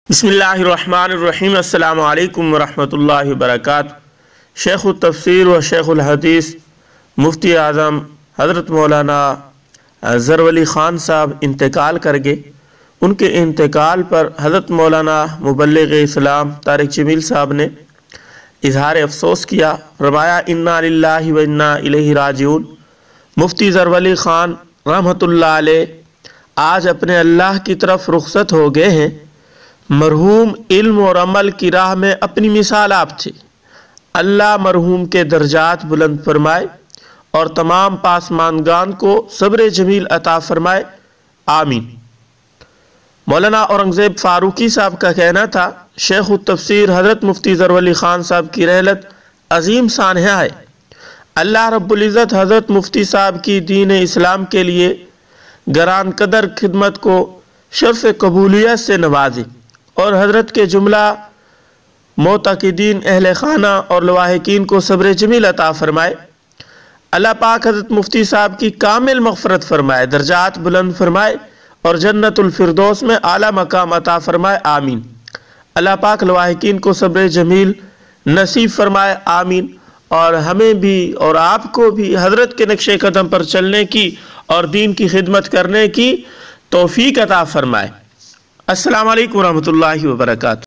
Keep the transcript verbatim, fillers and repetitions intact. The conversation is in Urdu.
بسم اللہ الرحمن الرحیم۔ السلام علیکم ورحمۃ اللہ وبرکاتہ۔ شیخ التفسیر و شیخ الحدیث مفتی اعظم حضرت مولانا ظہر ولی خان صاحب انتقال کر گئے۔ ان کے انتقال پر حضرت مولانا مبلغ اسلام طارق جمیل صاحب نے اظہار افسوس کیا، فرمایا انا للہ و انا الیہ راجعون۔ مفتی ظہر ولی خان رحمۃ اللہ علیہ آج اپنے اللہ کی طرف رخصت ہو گئے ہیں۔ مرحوم علم اور عمل کی راہ میں اپنی مثال آپ تھے۔ اللہ مرحوم کے درجات بلند فرمائے اور تمام پاسماندگان کو صبر جمیل عطا فرمائے، آمین۔ مولانا اورنگزیب فاروقی صاحب کا کہنا تھا، شیخ التفسیر حضرت مفتی ظہر ولی خان صاحب کی رحلت عظیم سانحہ ہے۔ اللہ رب العزت حضرت مفتی صاحب کی دین اسلام کے لیے گران قدر خدمت کو شرف قبولیت سے نوازے اور حضرت کے جملہ معتقدین اہل خانہ اور لواحقین کو صبر جمیل عطا فرمائے۔ اللہ پاک حضرت مفتی صاحب کی کامل مغفرت فرمائے، درجات بلند فرمائے اور جنت الفردوس میں اعلیٰ مقام عطا فرمائے، آمین۔ اللہ پاک لواحقین کو صبر جمیل نصیب فرمائے، آمین۔ اور ہمیں بھی اور آپ کو بھی حضرت کے نقش قدم پر چلنے کی اور دین کی خدمت کرنے کی توفیق عطا فرمائے۔ السلام علیکم ورحمۃ اللہ وبرکاتہ۔